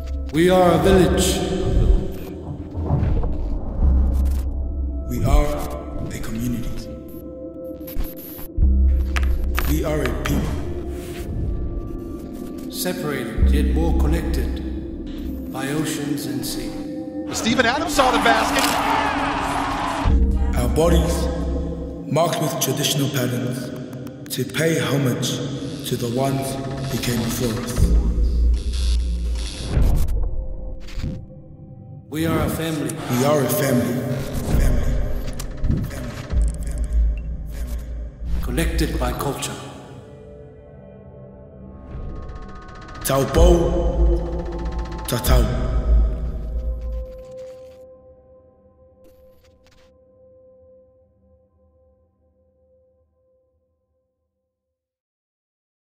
We are a village. We are a community. We are a people. Separated, yet more connected by oceans and sea. Steven Adams saw the basket. Our bodies marked with traditional patterns to pay homage to the ones who came before us. We are a family. We are a family. Connected by culture. Taupo, Tatau.